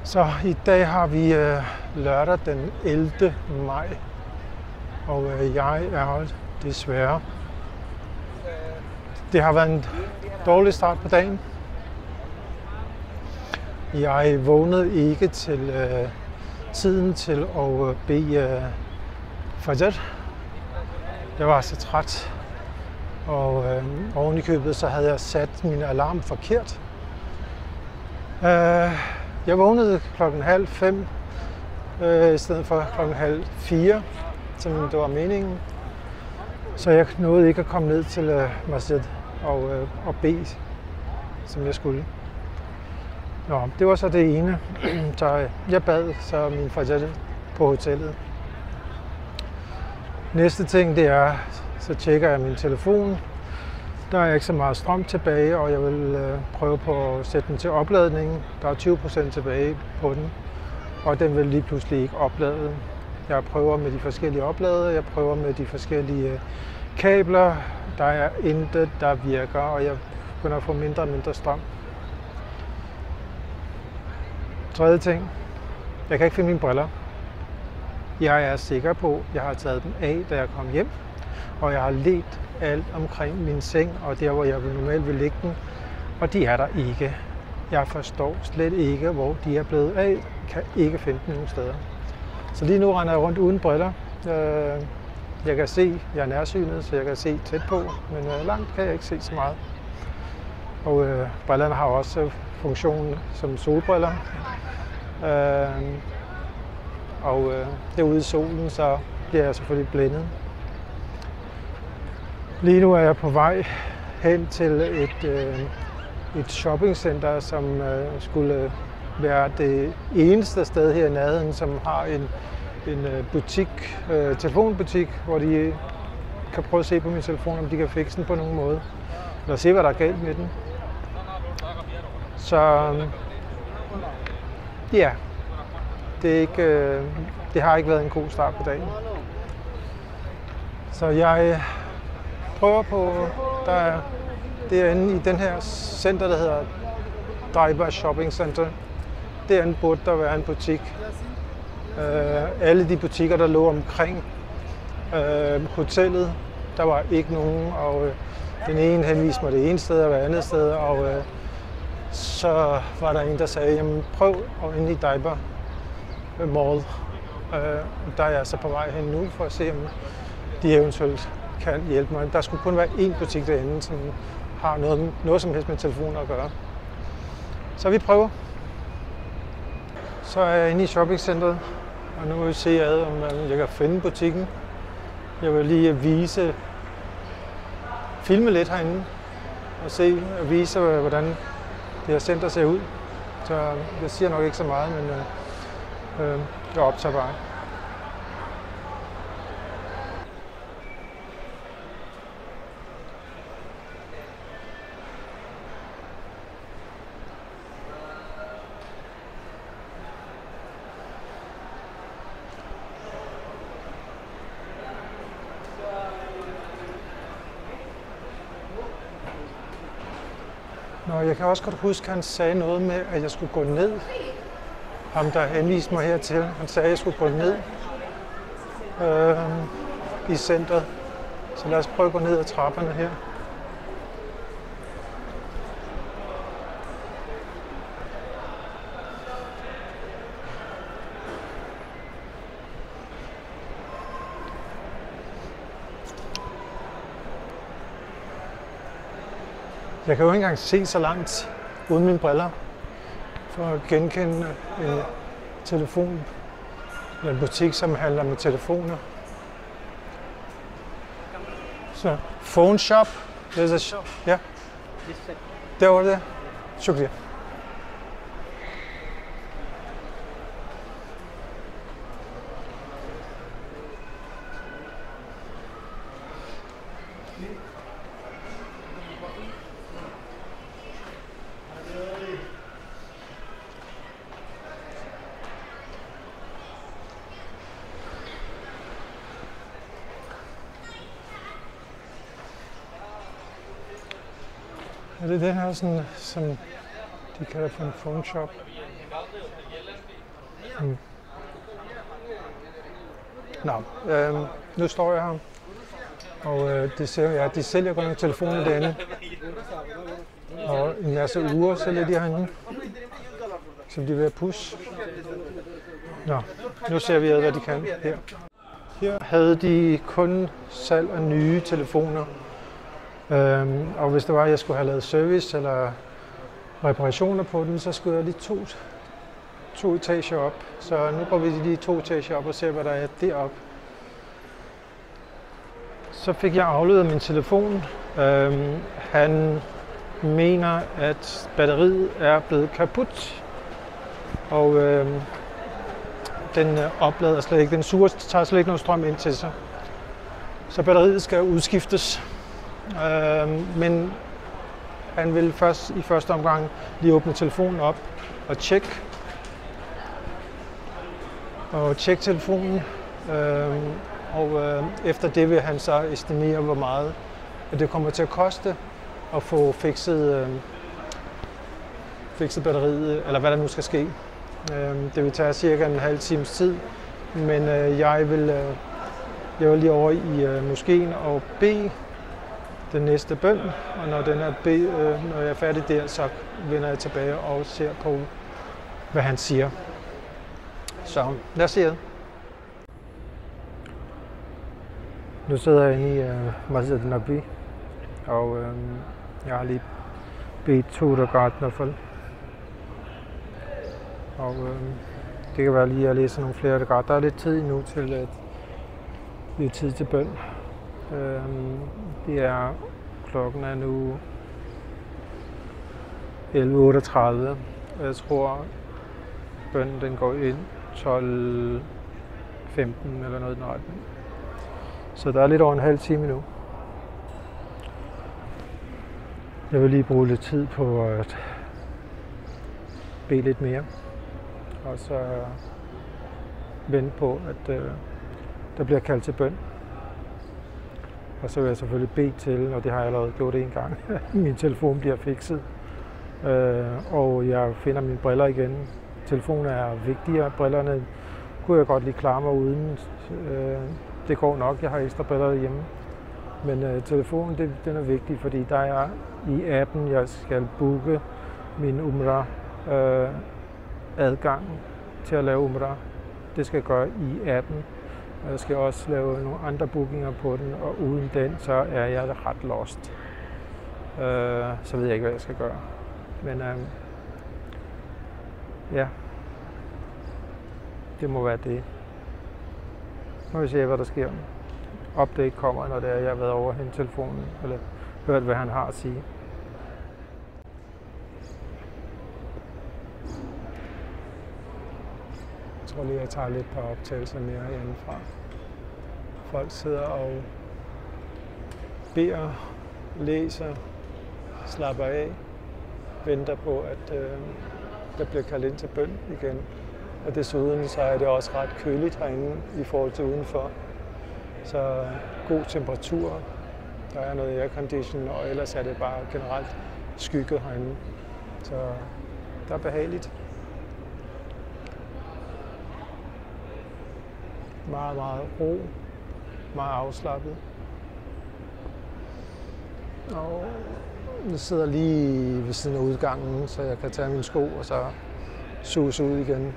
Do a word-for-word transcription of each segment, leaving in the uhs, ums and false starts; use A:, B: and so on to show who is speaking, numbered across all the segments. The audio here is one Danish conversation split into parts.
A: Så i dag har vi øh, lørdag den ellevte maj, og øh, jeg er desværre. Det har været en dårlig start på dagen. Jeg vågnede ikke til øh, tiden til at øh, bede øh, Fajr. Jeg var så træt, og øh, oven i købet så havde jeg sat min alarm forkert. Øh, jeg vågnede klokken halv fem øh, i stedet for klokken halv fire, som det var meningen. Så jeg nåede ikke at komme ned til øh, masjid og, øh, og bede, som jeg skulle. Nå, det var så det ene. Så jeg bad så min fajr på hotellet. Næste ting, det er, så tjekker jeg min telefon. Der er ikke så meget strøm tilbage, og jeg vil øh, prøve på at sætte den til opladning. Der er tyve procent tilbage på den, og den vil lige pludselig ikke oplade. Jeg prøver med de forskellige oplader, jeg prøver med de forskellige øh, kabler. Der er intet, der virker, og jeg begynder at få mindre og mindre strøm. Tredje ting. Jeg kan ikke finde mine briller. Jeg er sikker på, at jeg har taget dem af, da jeg kom hjem, og jeg har ledt alt omkring min seng, og der, hvor jeg normalt vil lægge den, og de er der ikke. Jeg forstår slet ikke, hvor de er blevet af. Jeg kan ikke finde dem nogen steder. Så lige nu render jeg rundt uden briller. Jeg kan se, jeg er nærsynet, så jeg kan se tæt på, men langt kan jeg ikke se så meget. Og øh, brillerne har også funktionen som solbriller. Øh, og øh, derude i solen, så bliver jeg selvfølgelig blændet. Lige nu er jeg på vej hen til et, øh, et shoppingcenter, som øh, skulle være det eneste sted her i nærheden, som har en, en butik, øh, telefonbutik, hvor de kan prøve at se på min telefon, om de kan fikse den på nogen måde. Eller se, hvad der er galt med den. Så ja, det, er ikke, øh, det har ikke været en god start på dagen. Så jeg prøver på, der er, det er inde i den her center, der hedder Daiba Shopping Center. Derinde burde der være en butik. Øh, alle de butikker, der lå omkring øh, hotellet, der var ikke nogen, og øh, den ene henviste mig det ene sted og det andet sted, og øh, så var der en, der sagde, jamen prøv at ind i Daiba Mall. Øh, der er jeg så på vej hen nu for at se, om de eventuelt kan hjælpe mig. Der skulle kun være én butik derinde, som har noget, noget som helst med telefoner at gøre. Så vi prøver. Så er jeg inde i shoppingcentret, og nu vil vi se, ad, om jeg kan finde butikken. Jeg vil lige vise, filme lidt herinde og se og vise, hvordan det her center ser ud. Så jeg siger nok ikke så meget, men øh, øh, jeg optager bare. Nå, jeg kan også godt huske, at han sagde noget med, at jeg skulle gå ned. Ham, der henviste mig hertil, han sagde, at jeg skulle gå ned øh, i centret. Så lad os prøve at gå ned ad trapperne her. Jeg kan jo ikke engang se så langt uden mine briller for at genkende en telefon eller en butik, som handler med telefoner. Så, phone shop. There's a shop. Ja. Der var det. Shukriya. Er det den her, sådan, som de kalder for en phone shop? Mm. Nå, øh, nu står jeg her, og øh, det ser, ja, de sælger godt nok telefoner derinde, og en masse uger sælger de herinde, som de er ved at pusse. Nå, nu ser vi, hvad de kan her. Her havde de kun salg af nye telefoner, øhm, og hvis det var, at jeg skulle have lavet service eller reparationer på den, så skulle jeg lige to, to etager op. Så nu går vi lige to etager op og ser, hvad der er deroppe. Så fik jeg afleveret min telefon. Øhm, han mener, at batteriet er blevet kaput, og øhm, den oplader slet ikke, den suger, tager slet ikke noget strøm ind til sig. Så batteriet skal udskiftes. Øh, men han vil først i første omgang lige åbne telefonen op og tjekke. Og tjekke telefonen. Øh, og øh, efter det vil han så estimere, hvor meget det kommer til at koste at få fikset, øh, fikset batteriet, eller hvad der nu skal ske. Det vil tage cirka en halv times tid, men jeg vil, jeg vil lige over i moskeen og bede den næste bøn, og når, den er be, når jeg er færdig der, så vender jeg tilbage og ser på, hvad han siger. Så lad os se det. Nu sidder jeg inde i uh, Masjid Nabi, og uh, jeg har lige bedt to rakat nafil. Og øh, det kan være lige, at jeg læser nogle flere rakat. Der er lidt tid nu til, at det er tid til bøn. Øh, det er, klokken er nu elleve otteogtredive. Jeg tror, bønnen den går ind tolv femten eller noget i den retning. Så der er lidt over en halv time nu. Jeg vil lige bruge lidt tid på at bede lidt mere. Og så vente på, at øh, der bliver kaldt til bøn. Og så vil jeg selvfølgelig bede til, og det har jeg allerede gjort en gang, min telefon bliver fikset. Øh, og jeg finder mine briller igen. Telefonen er vigtigere. Brillerne kunne jeg godt lige klare mig uden. Øh, det går nok, jeg har ekstra briller hjemme. Men øh, telefonen, det, den er vigtig, fordi der er i appen, jeg skal booke min umrah øh, adgang til at lave umrah. Det skal jeg gøre i appen. Jeg skal også lave nogle andre bookinger på den, og uden den, så er jeg ret lost. Øh, så ved jeg ikke, hvad jeg skal gøre. Men øh, ja, det må være det. Nu vil vi se, hvad der sker. Update kommer, når det er, jeg har været over hen telefonen, eller hørt, hvad han har at sige. Jeg tror lige, jeg tager lidt par optagelser mere herindefra. Folk sidder og beder, læser, slapper af, venter på, at øh, der bliver kaldt ind til bøn igen. Og desuden så er det også ret køligt herinde i forhold til udenfor. Så god temperatur, der er noget aircondition, og ellers er det bare generelt skygget herinde. Så der er behageligt. Meget, meget ro, meget afslappet. Og jeg sidder lige ved siden af udgangen, så jeg kan tage mine sko og så suse ud igen.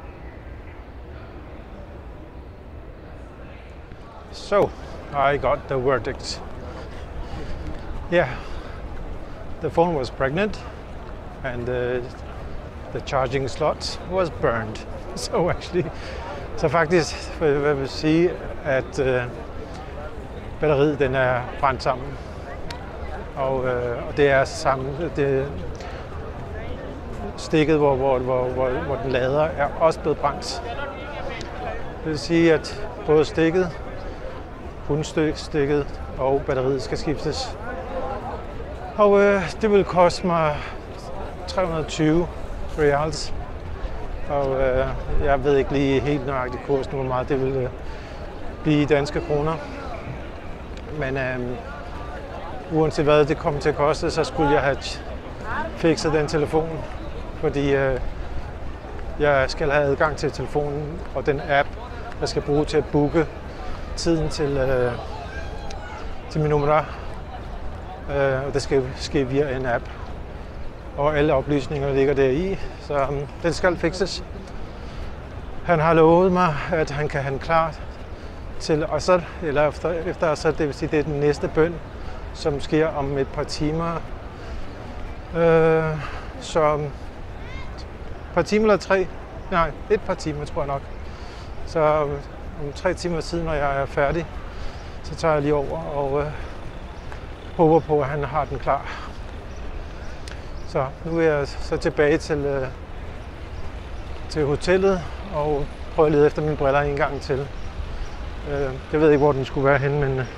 A: So, I got the verdict. Yeah, the phone was pregnant and uh, the charging slot was burned. So actually, så faktisk vil jeg vil sige, at uh, batteriet den er brændt sammen. Og, uh, og det er sammen, det stikket, hvor, hvor, hvor, hvor, hvor den lader, er også blevet brændt. Det vil sige, at både stikket, bundstikket og batteriet skal skiftes. Og øh, det vil koste mig tre hundrede og tyve reals. Og øh, jeg ved ikke lige helt nøjagtigt kursen, hvor meget det vil øh, blive i danske kroner. Men øh, uanset hvad det kommer til at koste, så skulle jeg have fikset den telefon. Fordi øh, jeg skal have adgang til telefonen og den app, jeg skal bruge til at booke tiden til, øh, til min nummer. Øh, og det skal ske via en app. Og alle oplysninger ligger der i, så um, den skal fikses. Han har lovet mig, at han kan have den klar til Assad, eller efter, efter Assad, det vil sige, det er den næste bøn, som sker om et par timer. Øh, så et par timer eller tre, nej, et par timer tror jeg nok. Så om tre timer siden, når jeg er færdig, så tager jeg lige over og øh, håber på, at han har den klar. Så nu er jeg så tilbage til, øh, til hotellet og prøver at lede efter mine briller en gang til. Øh, jeg ved ikke, hvor den skulle være henne, men øh,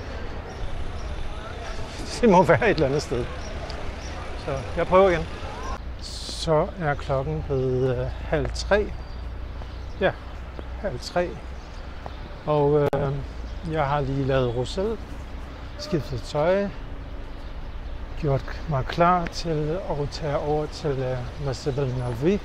A: det må være et eller andet sted. Så jeg prøver igen. Så er klokken blevet øh, halv tre. Ja, halv tre. Og øh, jeg har lige lavet rosel, skiftet tøj, gjort mig klar til at tage over til uh, Masjid al-Nabawi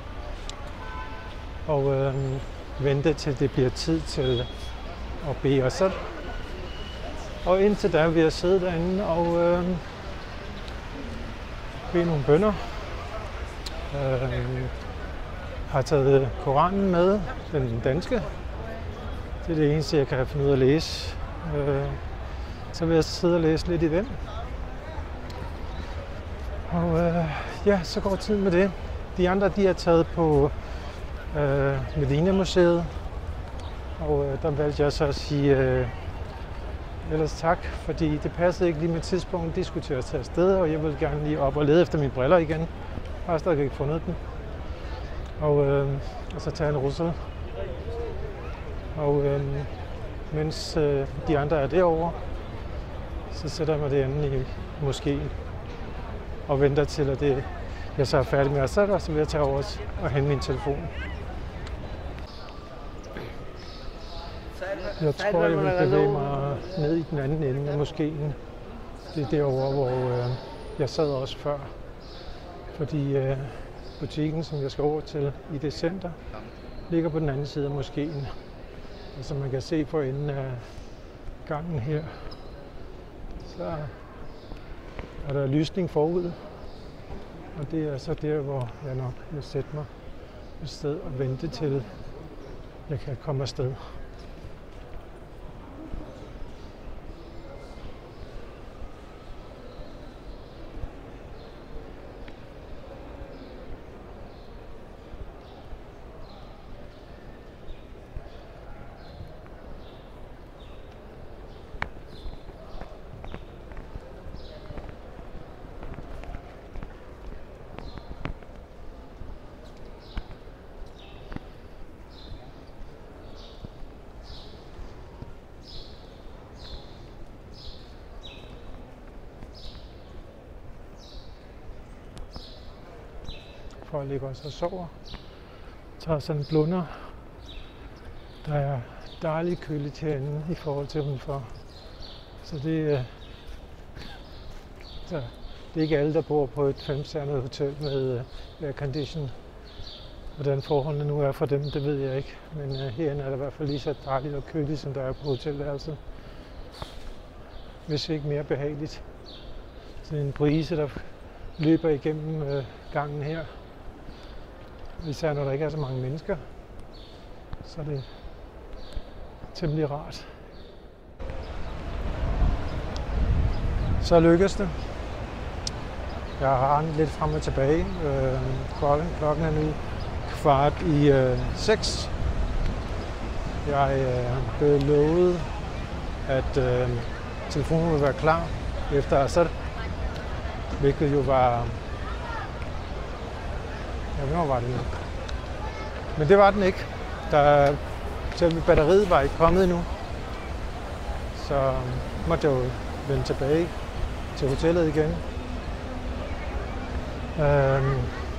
A: og øh, vente til det bliver tid til at bede Assad. Og indtil da vil jeg sidde derinde og øh, bede nogle bønner. Øh, har taget Koranen med, den danske. Det er det eneste, jeg kan finde ud af at læse. Øh, så vil jeg sidde og læse lidt i den. Og øh, ja, så går tiden med det. De andre, de er taget på øh, Medina-museet. Og øh, der valgte jeg så at sige øh, ellers tak, fordi det passede ikke lige med tidspunkt. De skulle til at tage afsted, og jeg ville gerne lige op og lede efter mine briller igen. Jeg har stadig ikke fundet dem. Og, øh, og så tage en russel. Og øh, mens øh, de andre er derovre, så sætter jeg mig derinde i moskeen og venter til, at det, jeg så er færdig med at sætte, og så vil jeg tage over og hente min telefon. Jeg tror, jeg vil bevæge mig ned i den anden ende af moskeen. Det er derovre, hvor øh, jeg sad også før. Fordi øh, butikken, som jeg skal over til i det center, ligger på den anden side af moskeen. Og som man kan se for enden af gangen her, så er der lysning forud. Og det er så der, hvor jeg nok vil sætte mig et sted og vente til, jeg kan komme afsted. For at ligge også og sover. Tager sådan en blunder. Der er dejligt køligt herinde i forhold til udenfor. Så det, så det er ikke alle, der bor på et femstjernet hotel med aircondition. Hvordan forholdene nu er for dem, det ved jeg ikke. Men uh, herinde er det i hvert fald lige så dejligt og køligt, som der er på hotelværelset. Hvis ikke mere behageligt. Så en brise, der løber igennem uh, gangen her. Især når der ikke er så mange mennesker, så er det temmelig rart. Så lykkes det. Jeg har rendt lidt frem og tilbage. Øh, klokken, klokken er nu kvart i øh, seks. Jeg øh, blev lovet, at øh, telefonen ville være klar efter Assad, hvilket jo var... Ja, hvornår var det nu? Men det var den ikke. Der, selve batteriet var ikke kommet endnu. Så måtte jeg jo vende tilbage til hotellet igen. Øhm,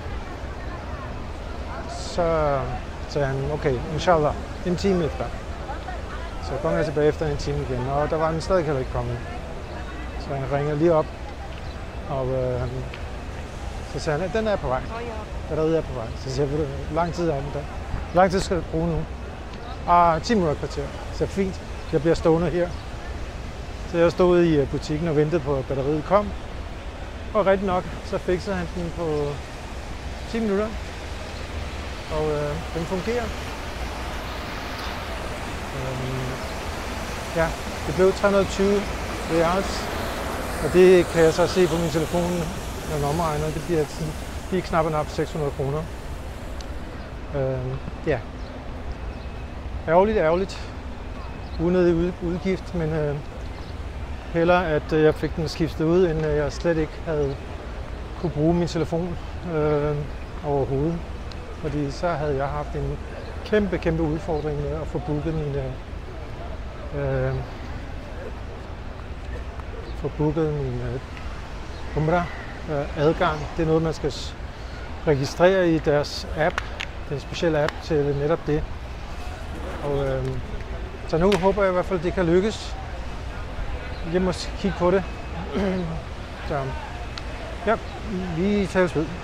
A: så sagde han, okay, inshallah, en time efter. Så kom jeg tilbage efter en time igen, og der var den stadig heller ikke kommet. Så han ringer lige op og øh, Så sagde han, at den er på vej. Batteriet er på vej. Så siger jeg, hvor lang tid er den der? Hvor lang tid skal du bruge nu? Ah, ti minutter kvarter. Så er fint. Jeg bliver stående her. Så jeg stod i butikken og ventede på, at batteriet kom. Og rigtig nok, så fikset han den på ti minutter. Og øh, den fungerer. Øhm, ja, det blev tre hundrede og tyve reals. Og det kan jeg så se på min telefon, når den omregner. Det bliver sådan, lige knap og nap seks hundrede kroner. Øhm, ja. Ærgerligt, ærgerligt. Unødig udgift, men øh, hellere at jeg fik den skiftet ud, end jeg slet ikke havde kunne bruge min telefon øh, overhovedet. Fordi så havde jeg haft en kæmpe, kæmpe udfordring med at få booket mine øh, få booket min øh, umrah øh, adgang. Det er noget, man skal registrere i deres app. Det er en speciel app til netop det. Og, øh, så nu håber jeg i hvert fald, at det kan lykkes. Jeg må kigge på det. Så ja, vi tales ved.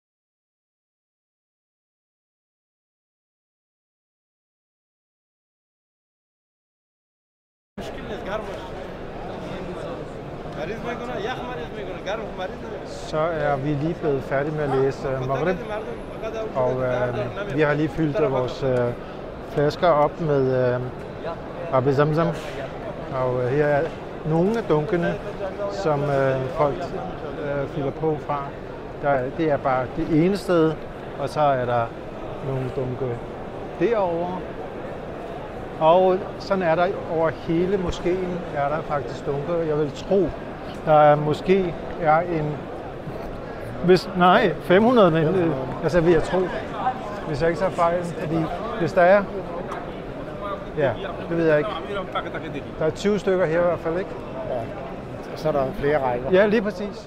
A: Så er vi lige blevet færdige med at læse Maghrib, og øh, vi har lige fyldt vores øh, flasker op med øh, Ab Zamzam, og øh, her er nogle af dunkene, som øh, folk øh, fylder på fra. Der, det er bare det ene sted, og så er der nogle dunke derovre. Og sådan er der over hele moskeen, er der faktisk dunker. Jeg vil tro, der er måske er en, hvis, nej, fem hundrede, men altså vil jeg tro, hvis jeg ikke tager fejl, fordi hvis der er, ja, det ved jeg ikke. Der er tyve stykker her i hvert fald, ikke?
B: Ja, så er der flere rækker.
A: Ja, lige præcis.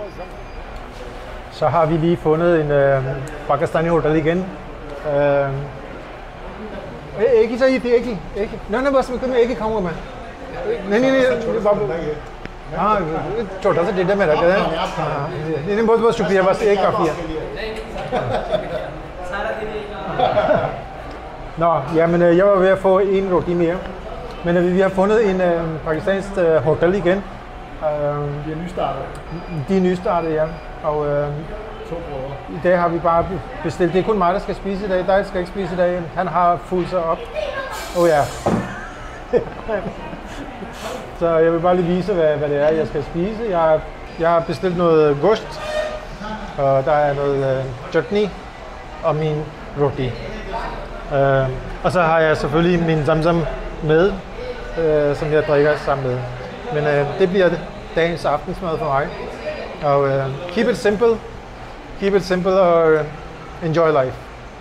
A: Så har vi lige fundet en øh, Pakistani hotel igen. Øh, एक ही चाहिए थी एक ही एक ही ना ना बस मैं एक ही खाऊंगा मैं नहीं नहीं नहीं बाबू हाँ छोटा सा डेढ़ में रखा है हाँ नहीं नहीं बहुत बहुत शुक्रिया बस एक काफ़ी है Nå, jamen jeg var ved at få en roti mere, men vi har fundet en øh, pakistansk øh, hotel igen.
B: Øh, de er nystartet.
A: De er nystartet, ja. Og øh, i dag har vi bare bestilt. Det er kun mig, der skal spise i dag. Dig skal ikke spise i dag. Han har fulgt sig op. Åh oh, ja. Så jeg vil bare lige vise, hvad, hvad det er, jeg skal spise. Jeg, jeg har bestilt noget gost, og der er noget uh, chutney og min roti. Uh, og så har jeg selvfølgelig min zamzam med, uh, som jeg drikker sammen med. Men uh, det bliver dagens aftensmad for mig. Og uh, keep it simple. Keep it simple or enjoy life.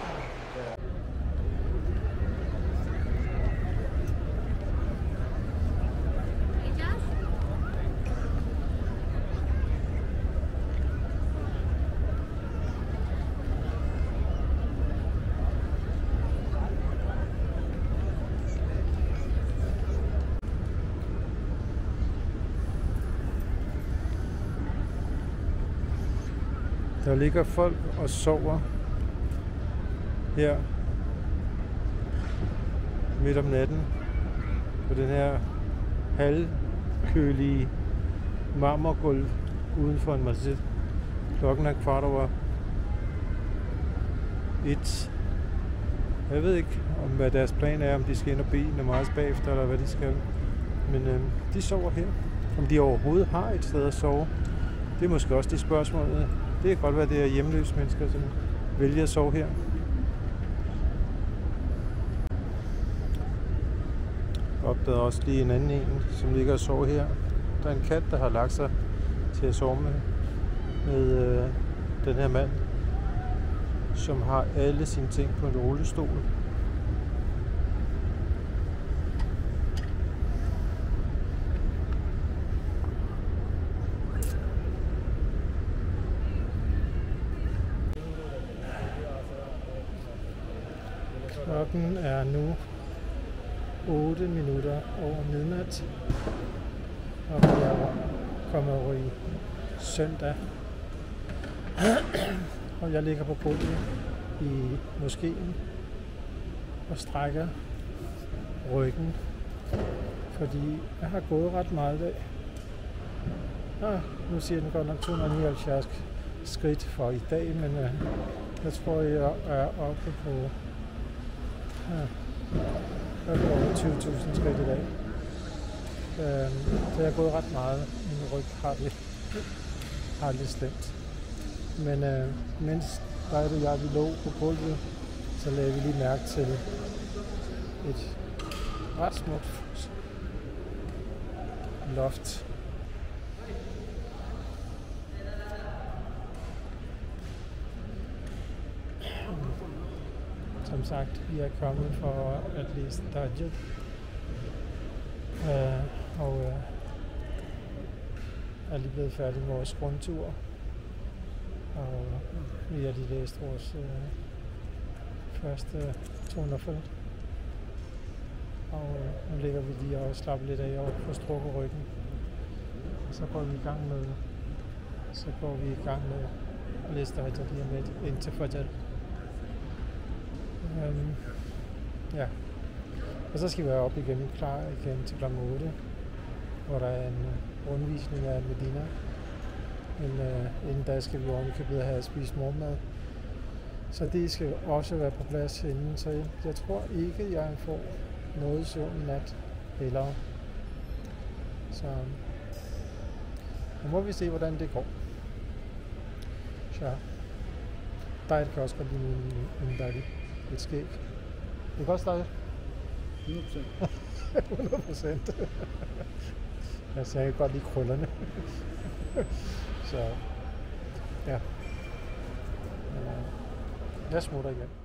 A: Der ligger folk og sover her midt om natten på den her halvkølige marmorgulv uden for en masjid. Klokken er kvart over et. Jeg ved ikke, om hvad deres plan er, om de skal ind og bede namaz bagefter, eller hvad de skal. Men øh, de sover her. Om de overhovedet har et sted at sove, det er måske også de spørgsmål. Det kan godt være, det er hjemløse mennesker, som vælger at sove her. Jeg opdagede også lige en anden en, som ligger og sover her. Der er en kat, der har lagt sig til at sove med, med øh, den her mand, som har alle sine ting på en rullestol. Klokken er nu otte minutter over midnat, og vi er kommet over i søndag. Og jeg ligger på gulvet i moskeen og strækker ryggen, fordi jeg har gået ret meget i dag. Ah, nu siger den godt nok to hundrede og nioghalvfjerds skridt for i dag, men uh, jeg tror, jeg er oppe på uh, over tyve tusind skridt i dag. Uh, så jeg har gået ret meget. Min ryg har det, har det slemt. Men uh, mens dig og jeg vi lå på gulvet, så lagde vi lige mærke til et ret smukt loft. Som sagt, vi er kommet for at læse Dodget. Uh, og uh, er lige blevet færdige med vores rundtur. Og vi har lige læst vores uh, første tonerfelt. Og uh, nu ligger vi lige og slapper lidt af og får strukket ryggen. Og så går vi i gang med, så går vi i gang med at læse Dodget lige om lidt indtil Fajr. Um, ja, og så skal vi være op igen, klar igen til klokken otte, hvor der er en uh, rundvisning af Medina. Men uh, inden da skal vi ovenikøbet have spist morgenmad. Så det skal også være på plads inden, så jeg, jeg tror ikke, jeg får noget søvn i nat heller. Så nu må vi se, hvordan det går. Så dig kan også godt lide min, min dejlig. Et skæg. Det kan også dig.
B: hundrede procent.
A: hundrede procent. Jeg sagde, jeg godt lide krøllerne. Så ja. Jeg smutter igen.